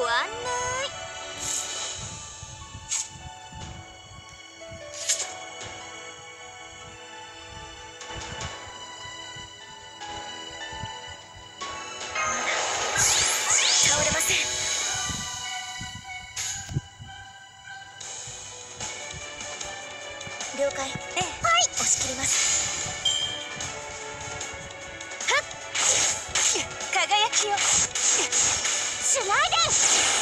案内。倒れません。了解。ええ、はい、押し切ります。はっ、輝きを。シュライデン。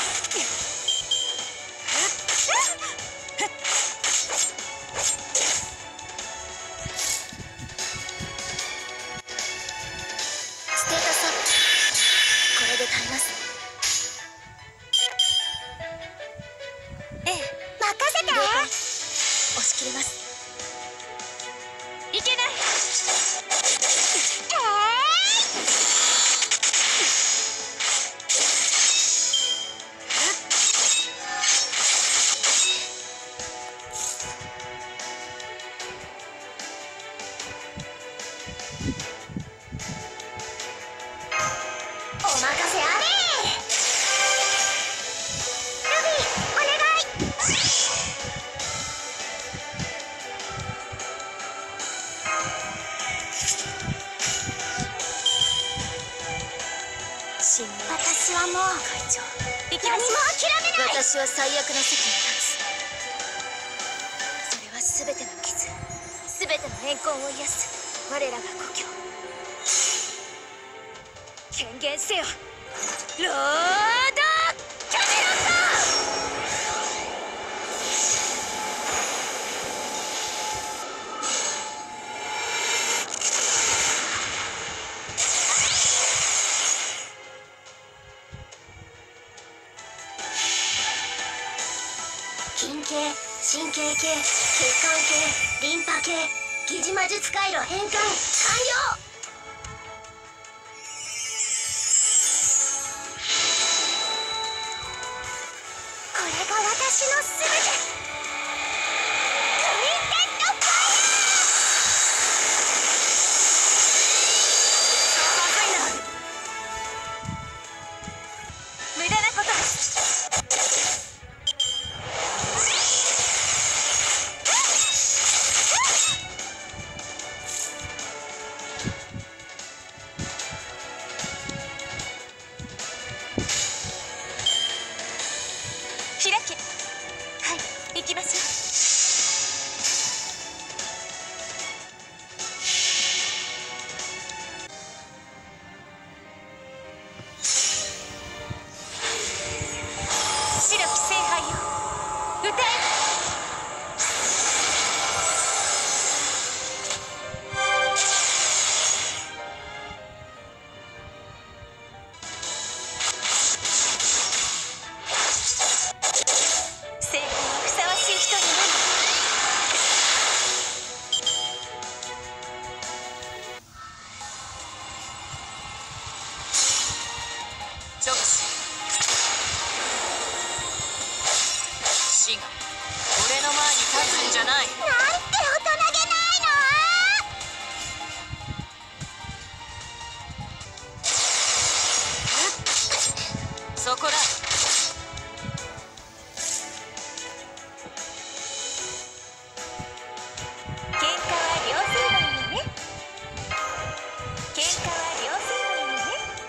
ステータスアップ。これで耐えます。ええ、任せて。押し切ります。いけない。お任せあれ。ルビー、お願い。私はもう会長、何も諦めない。私は最悪の席に立つ。それは全ての傷、全ての怨恨を癒す我らが故郷。権限せよ、ロード・キャメロット。筋系、神経系、血管系、リンパ系、疑似魔術回路変換完了。これが私のすべて。クインテッドファイヤー。まずいな。無駄なことです。開け。はい、行きましょう。白き聖杯よ、歌え。聖杯にふさわしい人になる。直視。死が俺の前に立つんじゃない。なんて大人げないの。そこだ。喧嘩は両成敗よね。喧嘩は両成敗よね。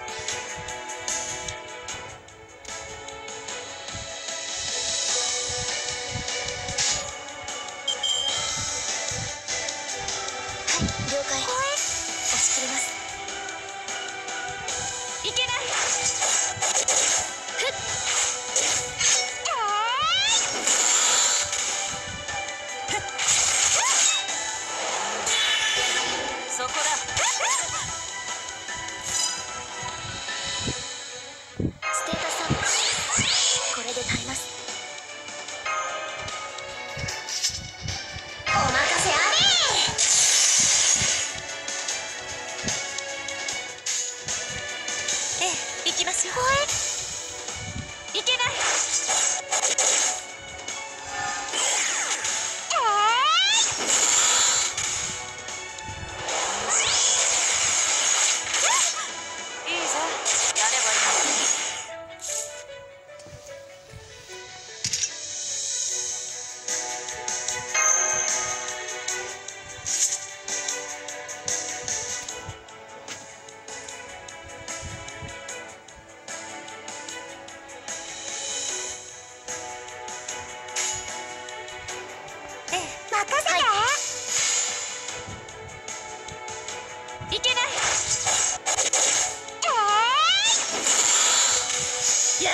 はい、了解。押し切ります。いけない。ふっ。 や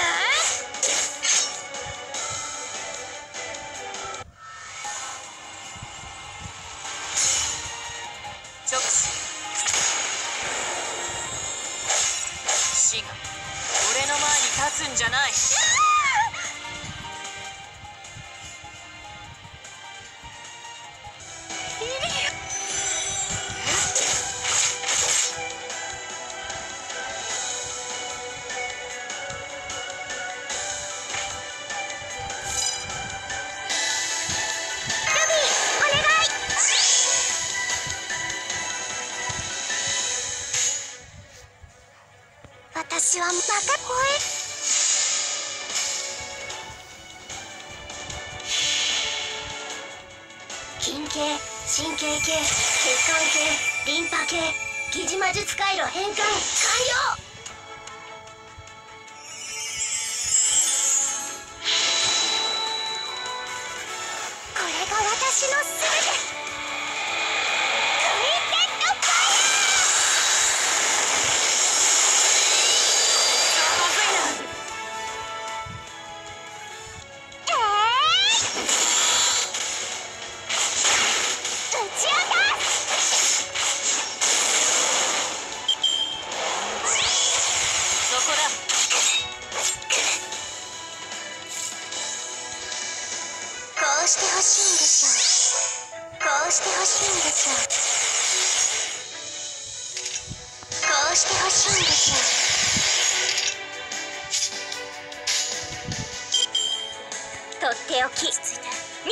直視。死が俺の前に立つんじゃない。私はバカ声。筋系、神経系、血管系、リンパ系、疑似魔術回路変換完了。これが私のすべて。こうしてほしいんでしょう。こうしてほしいんでしょう。こうしてほしいんでしょう。とっておき。落ち着いて。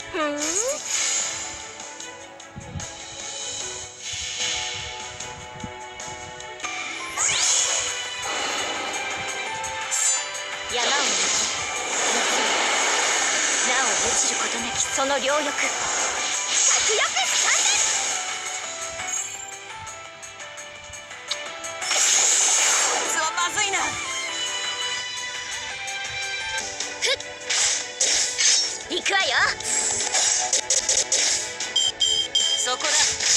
山を抜きなお落ちることなきその両翼。着翼スタンデ。こいつはまずいな。ふっ行くわよ。そこだ。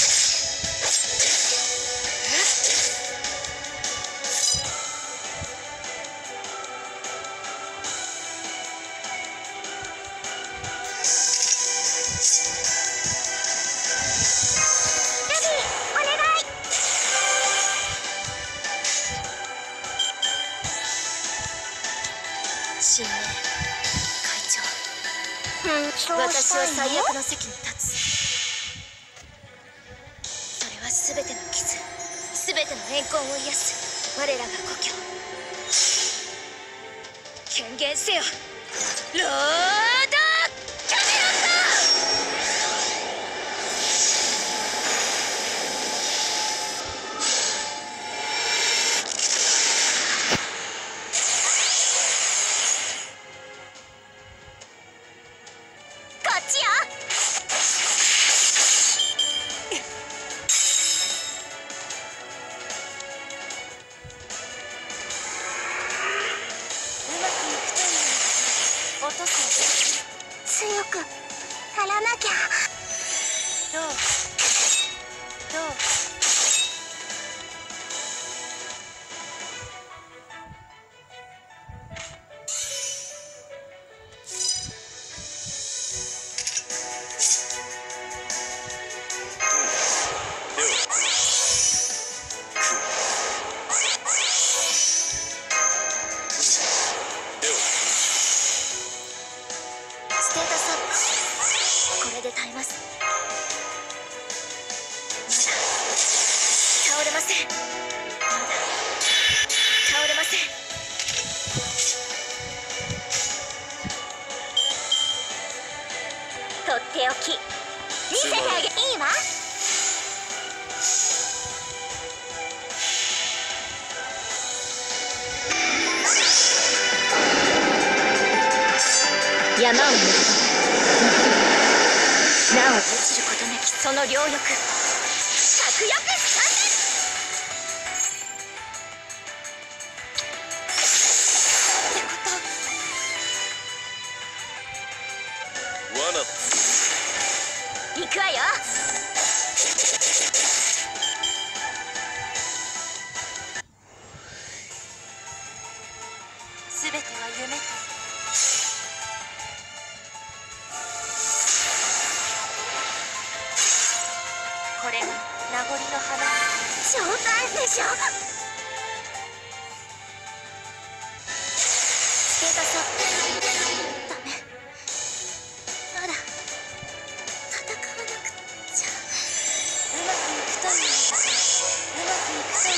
新名会長、私は最悪の席に立つ。それは全ての傷、全ての怨恨を癒す我らが故郷。権限せよロードキャメロット。強く張らなきゃ。どうステータスアップ。これで耐えます。まだ倒れません。まだ倒れません。とっておき見せてあげいいわ。山を抜きなお落ちることなきその両翼。着翼スタンデ。ってこと行くわよ。 全ては夢と。これが名残の花。冗談でしょ。ステータスアップ。ダメ、まだ戦わなくちゃ。うまくいくといいです。うまくいくといいです。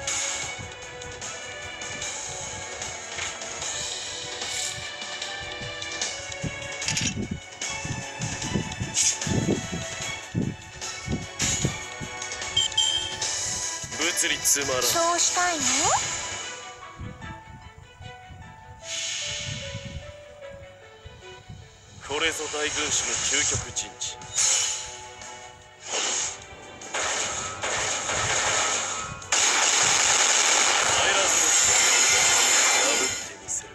物理つまらん。 そうしたいの？ これぞ大軍師の究極陣地。帰らず破ってみせる。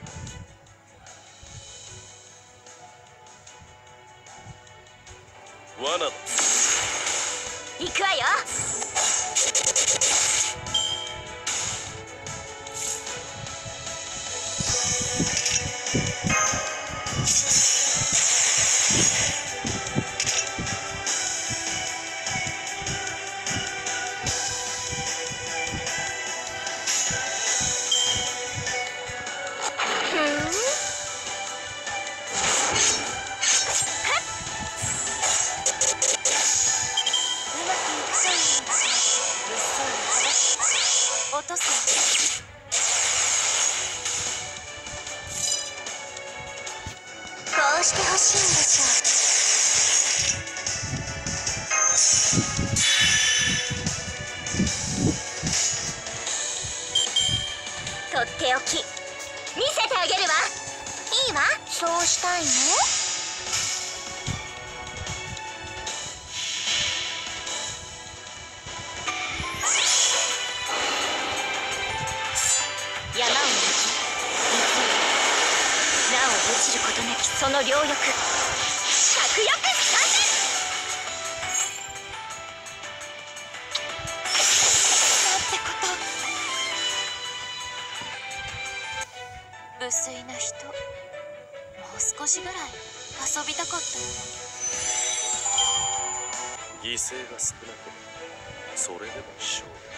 罠だ。 行くわよ。落とす。こうしてほしいんでしょ。とっておき見せてあげるわ。いいわ。そうしたいの？山を抜き、なお落ちることなきその両翼、着翼三年。なんてこと。無粋な人、もう少しぐらい遊びたかったのに。 犠牲が少なければそれでも勝利。